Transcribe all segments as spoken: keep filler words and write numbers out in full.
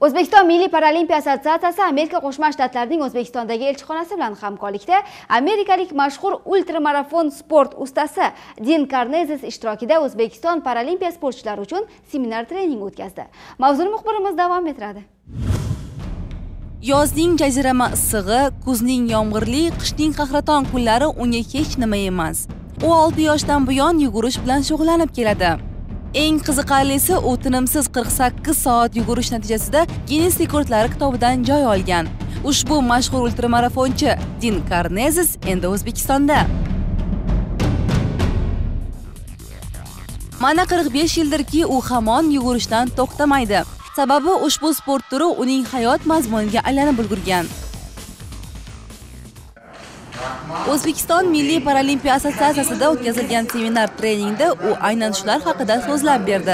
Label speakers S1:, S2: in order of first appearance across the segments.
S1: O'zbekiston Milliy paralimpiya assotsiatsiyasi Amerika Qo'shma Shtatlarining O'zbekistondagi elchixonasi bilan hamkorlikda amerikalik mashhur ultramarafon sport ustasi Din Karnezes ishtirokida O'zbekiston paralimpiya sportchilari uchun seminar trening o'tkazdi. Mavzuni muxbirimiz davom ettiradi.
S2: Yozning jazirama issig'i, kuzning yomg'irli, qishning qahraton kunlari unga hech nima emas. U olti yoshdan buyon yugurish bilan shug'ullanib keladi. Eng qiziqarlisi, u tinimsiz qirq sakkiz soat yugurish natijasida Guinness rekordlari kitobidan joy olgan. Ushbu mashhur ultramarafonchi Din Karnezes endi O'zbekistonda. Mana qirq besh yildirki, u hamon yugurishdan to'xtamaydi. Sababi ushbu sport turi uning hayot mazmuniga aylanib ulgurgan. O'zbekiston Milliy paralimpiya assotsiatsiyasida o'tkazilgan seminar treningda u aynan shular haqida so'zlab berdi.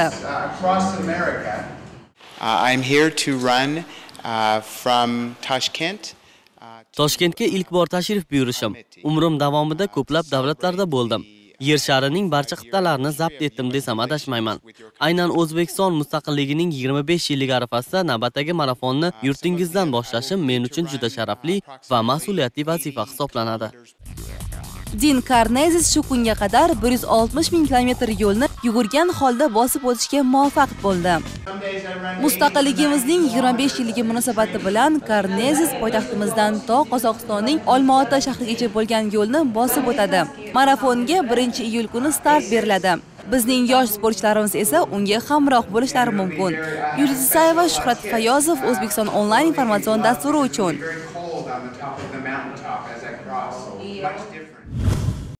S3: I'm here to run uh, from Tashkent.
S4: Toshkentga ilk bor tashrif buyurishim. Umrim davomida ko'plab davlatlarda bo'ldim. Yer sharining barcha qit'alarini zabt etdim desam adashmayman. Aynan O'zbekiston mustaqilligining yigirma besh yillik arafasida navbatdagi marafonni yurtingizdan boshlashim men uchun juda sharafli va mas'uliyatli vazifa hisoblanadi.
S2: Din Karnezes shu kunga qadar bir yuz oltmish ming kilometr yo'lni yugurgan holda bosib o'tishga muvaffaq bo'ldi. Mustaqilligimizning yigirma besh yilligi munosabati bilan Karnezes poytaxtimizdan to Qozog'istonning Olma-ota shahrigacha bo'lgan yo'lni bosib o'tadi. Marafonga birinchi iyul kuni start beriladi. Bizning yosh sportchilarimiz esa unga hamroh bo'lishlari mumkin. Yulduz Isayeva, Shuhrat Fayozov, O'zbekiston onlayn informatsion dasturi uchun.